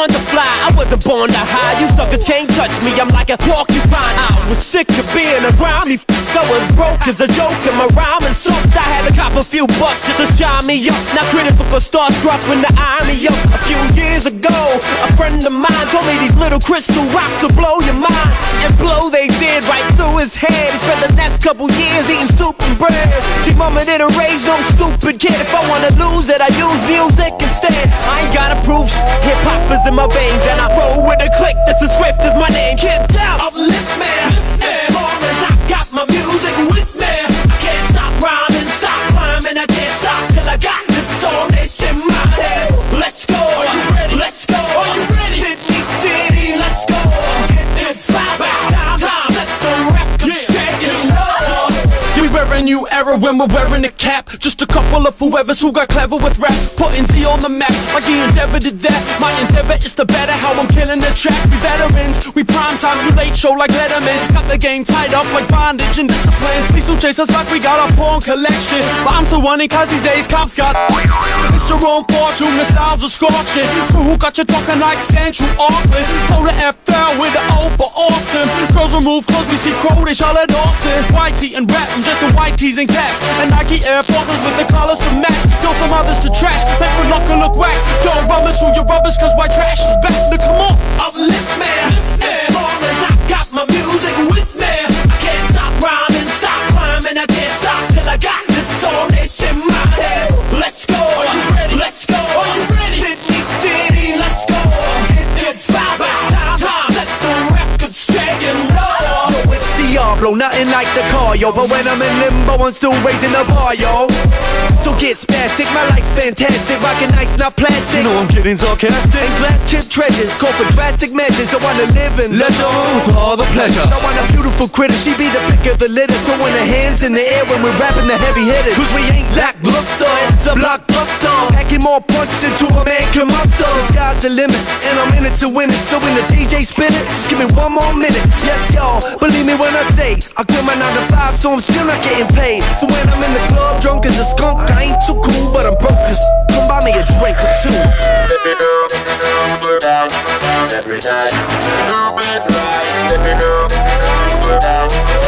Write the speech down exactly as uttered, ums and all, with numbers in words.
born to fly, I wasn't born to hide. You suckers can't touch me, I'm like a porcupine. I was sick of being around me. I was broke as a joke and my rhyme and soaked. I had to cop a few bucks just to shine me up. Now critics look starstruck when the irony up. A few years ago, a friend of mine told me these little crystal rocks will blow your mind. And blow they did right through his head. He spent the next couple years eating soup and bread. See, mama didn't raise no stupid kid. If I wanna lose it, I use music instead. I ain't gotta prove sh- hip-hop is in my veins, and I roll with a click that's as swift as my name. Kid down, uplift me, as long as I got my music with me. I can't stop rhyming, stop climbing, I can't stop till I got this song that's in my head. Let's go, are you ready? Let's go, are you ready? City, city, let's go. It's five time, time, let the record shake and roll. We wearing new era when we're wearing a cap. Just a couple of whoever's who got clever with rap, putting Z on the map like he endeavor did that. My endeavor is to better how I'm killing the track. We veterans, we prime time, you late show like Letterman. Got the game tied up like bondage and discipline. Please don't chase us like we got a porn collection. But I'm still running cause these days cops got it's your own fortune, the styles are scorching. Crew who got you talking like Central Auckland. Told the F L with the O for awesome. Girls remove clothes, we see Crow, they Charlotte Dawson. White tee and rap, I'm just in white tees and caps. And Nike Air Forces with the colors to match. Yo, some others to trash, make for luck and look whack. Yo, rummage through your rubbish cause white trash is back. Now come on, uplift me, as long as I got my music with me. I can't stop rhyming, stop climbing, I can't stop till I got this song that's in my head. Let's go, are you ready? Let's go, are you ready? City, city, let's go. It's five time, time, let the record stay and roll. Yo, it's Diablo, nothing like the car, yo. But when I'm in limbo, I'm still raising the bar, yo. So get spastic, my life's fantastic. Rockin' ice, not plastic. you know I'm getting sarcastic. And glass chip treasures, call for drastic measures. I wanna live in Legend with all the pleasure. I want a beautiful critter, she be the pick of the litter. Throwing her hands in the air when we're rapping the heavy hitters. Cause we ain't lackluster, it's a blockbuster. Packing more punch into a man can muster. The sky's the limit, and I'm in it to win it. So when the D J spin it, just give me one more minute. Yes, y'all, believe me when I say I quit my nine to five, so I'm still not getting paid. So when I'm in the club, drunk as a skunk, I ain't too cool, but I'm broke as f***. Come buy me a drink or two. Every night, every night, every night.